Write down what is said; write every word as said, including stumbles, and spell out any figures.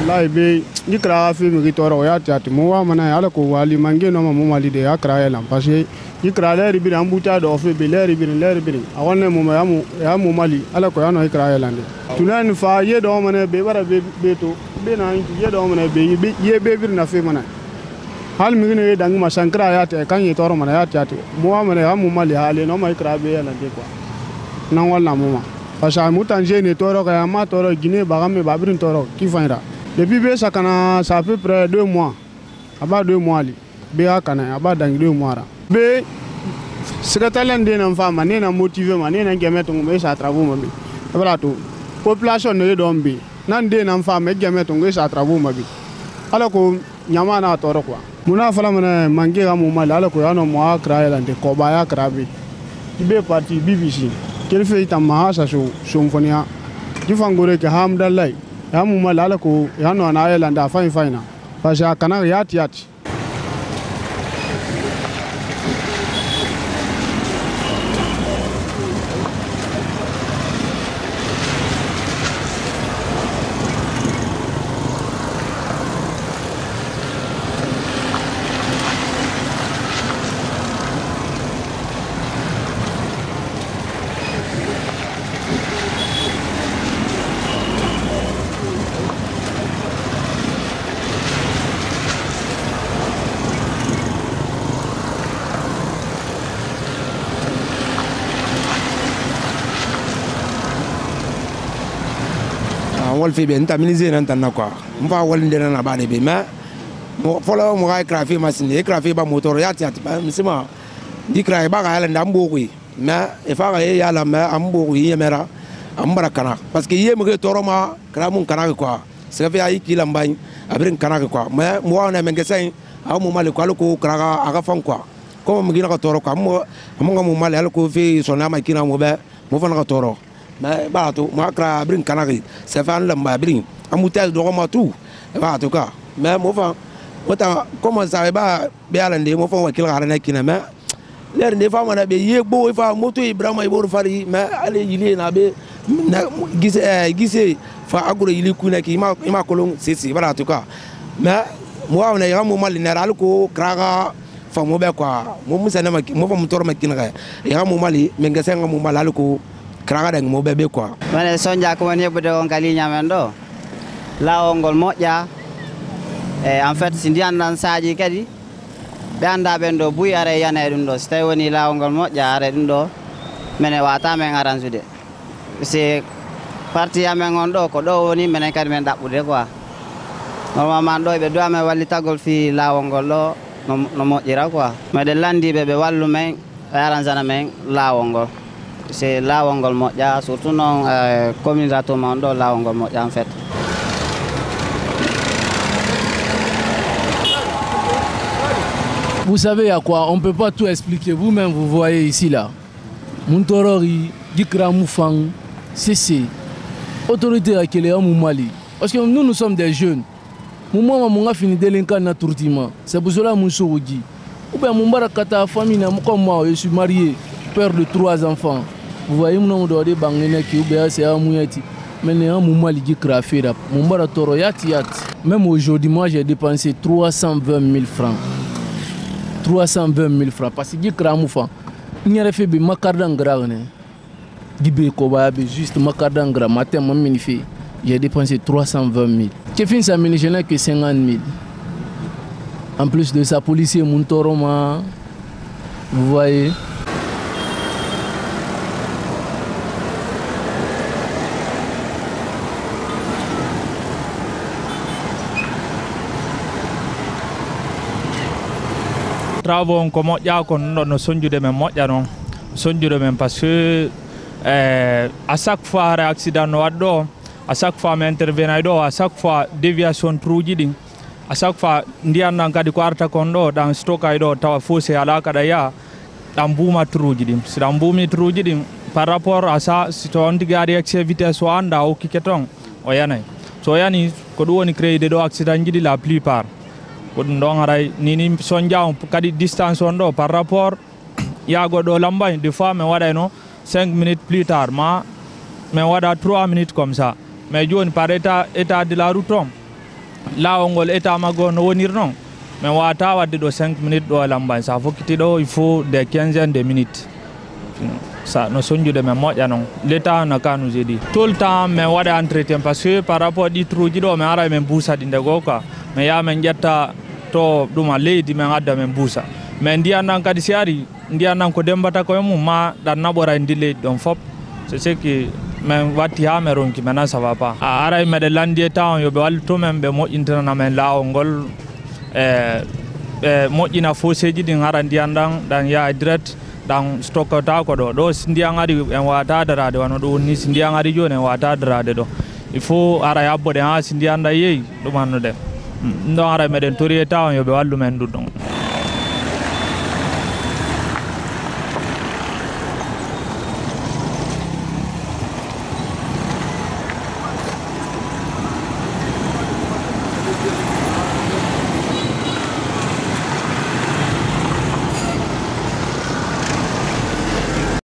wallahi be ni kra fi mi toro ya tati mo wa mana ala ko wali mange no mo mali de akra ya lam parce que ni kra le ribi ambuta do fe be le ribi le ribi awanne mo ya mo ya mo mali ala ko ya no ikra ya lande tunan fa ye do mana be bara be be to be na ye do mana be ye be bir na fe mana hal mi ne dang ma sankra ya te kan ye toro mana ya tati mo wa mana ya mo mali hale no ma ikra be ya lande quoi nan wala mo ma parce que mutan jeune toro ka ma toro Guinée bagame babrin toro ki faira depuis be sakana ça fait près deux mois aba deux mois li be akana aba dang deux mois ra be secrétaire de na fama ne na motiver ma ne na gemeto ngwe sa travaux ma bi abra to population ne do mbi nan de na fama gemeto ngwe sa travaux ma bi ala ko nyama na toro kwa muna fala mana mangi ga mo mala ala ko ya no mo akra ya lande ko ba ya krabi be parti B B C quel fait ta mahasa so symfonia jifangore ke hamdallah ya mu malala ko ya no na Ireland a fine fine fa ja kana yat yat wal fi ben tamiliser nan tan quoi mfa wal ndena na bade be ma mo folo mo ga krafi machine krafi ba motor ya tiat ba misima di kray ba ga la ndambo ko ma e fa ga ya la ma ambo ko yemera ambara kana parce que yem ge toroma kramun kana quoi c'est fait ay kila mbagn abrin kana quoi ma mo wana men gesen aw mo male ko ko kraga aga fon quoi comme mo gina ko toro quoi mo mo mo male al ko fi sona ma kina mo be mo fa na ko toro mais bah tu moi cra brin canari c'est fan la ma brin amoutage de roma tout bah tout cas mais moi fa wata comment ça ba be alande mo fa wakil garana kina mais l'air des femmes na be yegbo fa moto ibrahima ibor fari mais ale yili na be gise gise fa agro yili kuna ki ma ma kolon sisi bah tout cas mais moi on a mo mal général ko kraga fa mo be quoi mo musa na mo fa motor makina ga ya mo mali menga senga mo malal ko kraga dang mo bebe quoi mane sonja ko woni bude on kali nyamen do lawol moƴƴa e en fait si ndiyan dan saaji kadi be anda ben do buy are yana dum do so tawi woni lawol moƴƴa are dum do mene wata men arrange c'est parti amen on do ko do woni menen kadi men dabbude quoi normalement do be do amen wallitagol fi lawol do no moƴƴira quoi mede landibe be wallu men arrange na men lawol c'est lawol moƴƴa surtout non euh, commune Ratouma do lawol moƴƴa en fait. Vous savez à quoi on ne peut pas tout expliquer. Vous-même, vous voyez ici, là. Muntorori, Dikra Moufang, C C, autorité à Kéléa Moumali. Parce que nous, nous sommes des jeunes. Moi, je suis fini de délinquant na tourtima. C'est pour cela que je suis dit. Ou bien, mon barakata famille, comme moi, je suis marié, père de trois enfants. Vous voyez, mon nom de Bangene qui est c'est un mouyati. Mais il y a un moment qui est là. Mon baratoro yati yati. Même aujourd'hui, moi, j'ai dépensé trois cent vingt mille francs. trois cent vingt mille francs parce que Kramoufa n'y a fait be makardangra ne gibe ko ba be juste makardangra matin mon minifi j'ai dépensé trois cent vingt mille que fin ça mini je n'ai que cinquante mille en plus de ça policier Muntoroma vous voyez. Travaux ko moƴƴa ko no sonjude men moƴƴa non sonjude men parce que euh, à chaque fois accident no waddo à chaque fois mi intervenay ɗo à chaque fois déviation truuji ɗin à chaque fois ndiyan nan kadi ko arta kon ɗo ɗan stockay ɗo tawa fossé ala kaɗa ya ɗan mbuma truuji ɗin si ɗan mbumi truuji ɗin par rapport à ça si to on tigi ari excès vitesse o anda o hokkike ton o yanay so yani ko ɗum woni créide ɗo accident jiɗi la plupart ko ɗum ɗon haray nini sonja on kadi distance on ɗo par rapport yago ɗo lambay des fois mi waɗayno cinq minutes plus tard ma mi waɗa trois minutes comme ça mais joni par état état de la route on lawol ngol état maggo no wonir non mais wata wadde ɗo cinq minutes ɗo e lambagne sa fokkiti ɗo il faut des quinzaine de minutes ça no soñjude men moƴƴa noon l'état no ka nous dit tout le temps min waɗa entretien par ce que par rapport ɗi truji ɗo min ara min buusa ɗi ndego quoi mais ya min ƴetta to ɗuma leydi min adda min buusa mais ndiyan nan kadi si ari ndiyan nan ko dembata koye mum ma ɗan naɓora e ndi leydi ɗon fop c'est ce qui min watti ha min ronki maintenant ça va pas a aray meɗe landi e temps yoɓe walluto men ɓe moƴƴintanana men lawol ngol e ɓe moƴƴina fosseji ɗin hara ndiyan ɗan ɗan yaha direct ɗan stockata ko ɗo ɗo si ndiyan ari en wata darade wano ɗo wonni si ndiyan ari joni en wata darade ɗo il faut ara yabboɗen ha si ndiyan ɗan yeeyi ɗum hannude ɗum ɗon ara meɗen tori e temps yoɓe wallu men ɗum ɗon